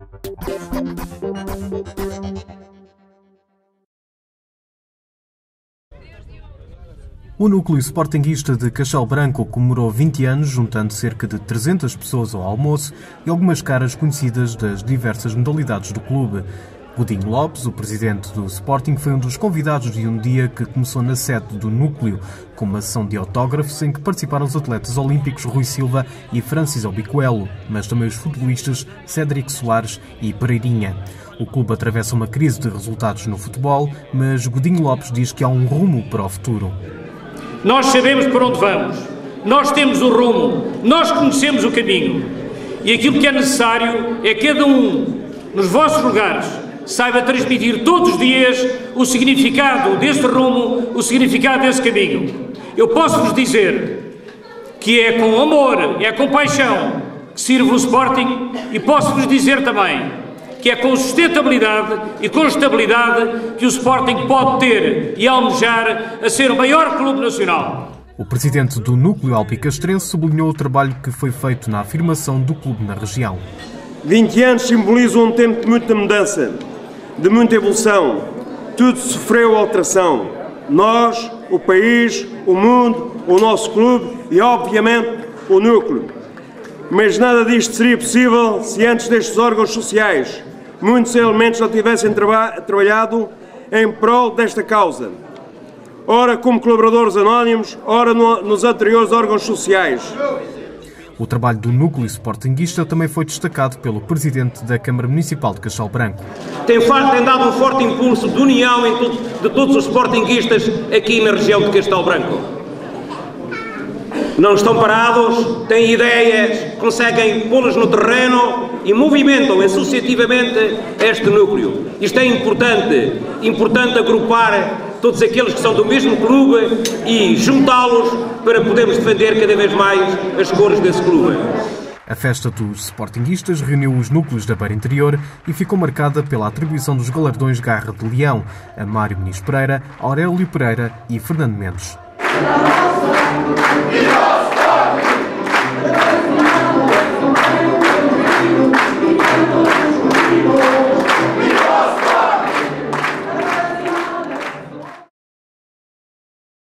O núcleo sportinguista de Castelo Branco comemorou 20 anos, juntando cerca de 300 pessoas ao almoço e algumas caras conhecidas das diversas modalidades do clube. Godinho Lopes, o presidente do Sporting, foi um dos convidados de um dia que começou na sede do núcleo, com uma sessão de autógrafos em que participaram os atletas olímpicos Rui Silva e Francis Obicoelo, mas também os futebolistas Cédric Soares e Pereirinha. O clube atravessa uma crise de resultados no futebol, mas Godinho Lopes diz que há um rumo para o futuro. Nós sabemos para onde vamos, nós temos o rumo, nós conhecemos o caminho. E aquilo que é necessário é que cada um, nos vossos lugares, saiba transmitir todos os dias o significado deste rumo, o significado desse caminho. Eu posso-vos dizer que é com amor, é com paixão que sirvo o Sporting, e posso-vos dizer também que é com sustentabilidade e com estabilidade que o Sporting pode ter e almejar a ser o maior clube nacional. O presidente do núcleo alpicastrense sublinhou o trabalho que foi feito na afirmação do clube na região. 20 anos simbolizam um tempo de muita mudança, de muita evolução. Tudo sofreu alteração. Nós, o país, o mundo, o nosso clube e, obviamente, o núcleo. Mas nada disto seria possível se antes destes órgãos sociais muitos elementos não tivessem trabalhado em prol desta causa. Ora como colaboradores anónimos, ora nos anteriores órgãos sociais. O trabalho do núcleo sportinguista também foi destacado pelo presidente da Câmara Municipal de Castelo Branco. Tem dado um forte impulso de união de todos os sportinguistas aqui na região de Castelo Branco. Não estão parados, têm ideias, conseguem pô-las no terreno e movimentam associativamente este núcleo. Isto é importante agrupar todos aqueles que são do mesmo clube e juntá-los para podermos defender cada vez mais as cores desse clube. A festa dos sportinguistas reuniu os núcleos da Beira Interior e ficou marcada pela atribuição dos galardões Garra de Leão a Mário Muniz Pereira, Aurélio Pereira e Fernando Mendes.